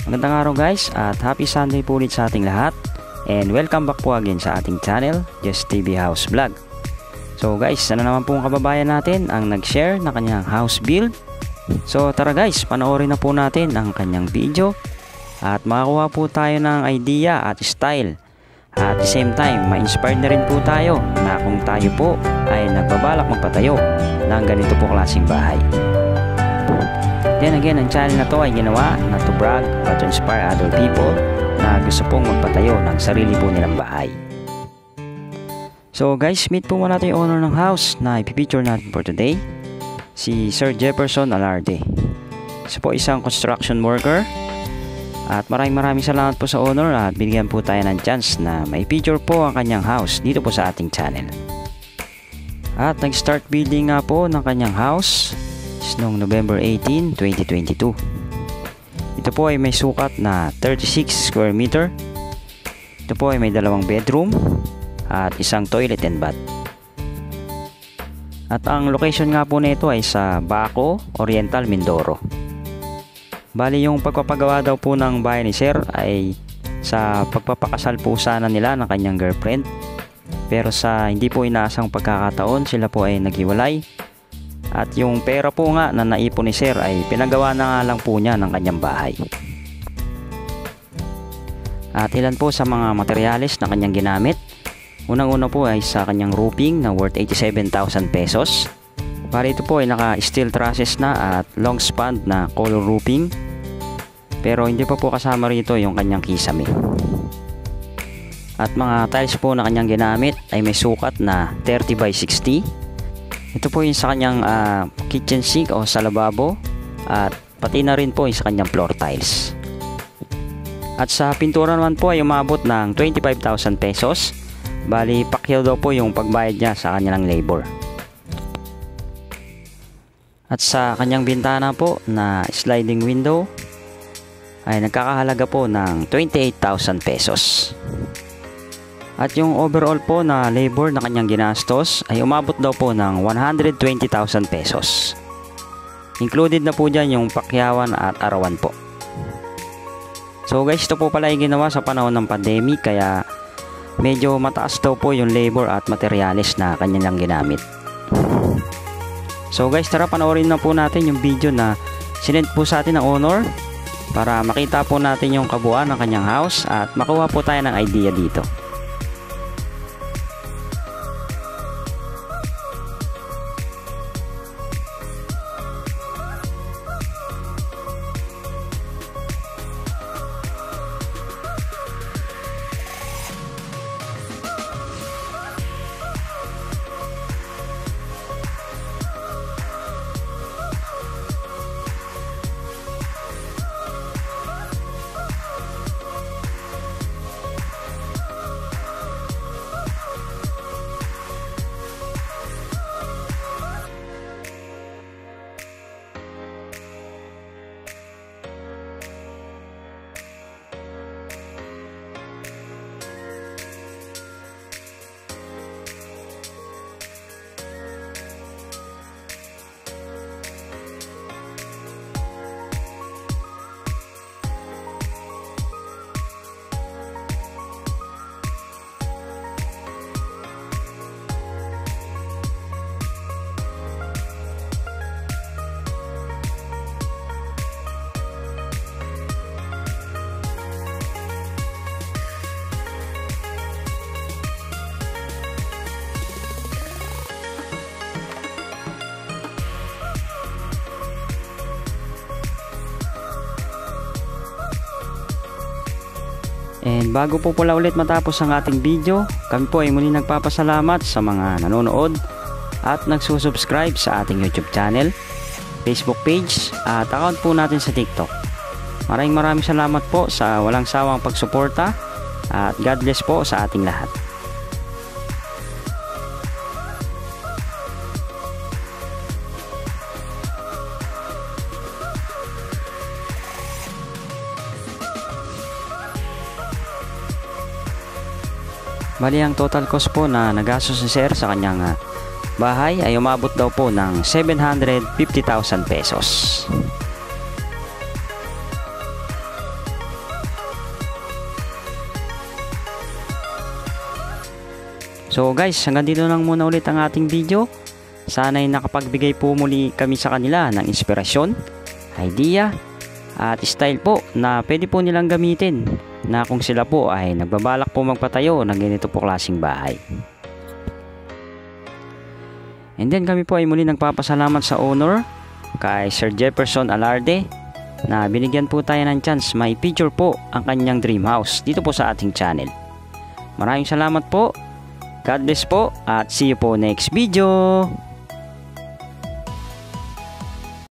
Magandang araw guys at happy Sunday po ulit sa ating lahat. And welcome back po again sa ating channel, Just TV House Vlog. So guys, sana naman pong kababayan natin ang nag-share na kanyang house build. So tara guys, panoorin na po natin ang kanyang video at makakuha po tayo ng idea at style. At the same time, ma-inspire na rin po tayo na kung tayo po ay nagbabalak magpatayo ng ganito po klaseng bahay. Then again, ang channel na to ay ginawa na to brag or to inspire other people na gusto pong magpatayo ng sarili po nilang bahay. So guys, meet po muna natin yung owner ng house na ipipicture natin for today, si Sir Jefferson Alarde. Siya po isang construction worker at maraming salamat po sa owner at binigyan po tayo ng chance na mai-picture po ang kanyang house dito po sa ating channel. At nag-start building nga po ng kanyang house noong November 18, 2022. Ito po ay may sukat na 36 square meter. Ito po ay may 2 bedroom at isang toilet and bath. At ang location nga po nito ay sa Baco, Oriental, Mindoro. Bali yung pagpapagawa daw po ng bahay ni Sir ay sa pagpapakasal po sana nila ng kanyang girlfriend. Pero sa hindi po inaasang pagkakataon sila po ay naghiwalay. At yung pera po nga na naipon ni Sir ay pinagawa na nga lang po niya ng kanyang bahay. At ilan po sa mga materyales na kanyang ginamit. Unang-una po ay sa kanyang roofing na worth 87,000 pesos. Para ito po ay naka steel trusses na at long span na color roofing. Pero hindi pa po kasama rito yung kanyang kisame. At mga tiles po na kanyang ginamit ay may sukat na 30 by 60. Ito po yung sa kanyang kitchen sink o sa lababo at pati na rin po yung sa kanyang floor tiles. At sa pintura naman po ay umabot ng 25,000 pesos. Bali pakyaw daw po yung pagbayad niya sa kanyang labor. At sa kanyang bintana po na sliding window ay nagkakahalaga po ng 28,000 pesos. At yung overall po na labor na kanyang ginastos ay umabot daw po ng 120,000 pesos. Included na po dyan yung pakyawan at arawan po. So guys, ito po pala yung ginawa sa panahon ng pandemic kaya medyo mataas daw po yung labor at materyales na kanyang ginamit. So guys, tara panoorin na po natin yung video na sinend po sa atin ng owner para makita po natin yung kabuuan ng kanyang house at makuha po tayo ng idea dito. And bago po pala ulit matapos ang ating video, kami po ay muli nagpapasalamat sa mga nanonood at nagsusubscribe sa ating YouTube channel, Facebook page at account po natin sa TikTok. Maraming salamat po sa walang sawang pagsuporta at God bless po sa ating lahat. Bali ang total cost po na nagastos ni Sir sa kanyang bahay ay umabot daw po ng 750,000 pesos. So guys, hanggang dito lang muna ulit ang ating video. Sana'y nakapagbigay po muli kami sa kanila ng inspirasyon, idea, at style po na pwede po nilang gamitin na kung sila po ay nagbabalak po magpatayo ng ganito po klaseng bahay. And then kami po ay muli nagpapasalamat sa owner, kay Sir Jefferson Alarde, na binigyan po tayo ng chance may picture po ang kanyang dream house dito po sa ating channel. Maraming salamat po. God bless po at see you po next video.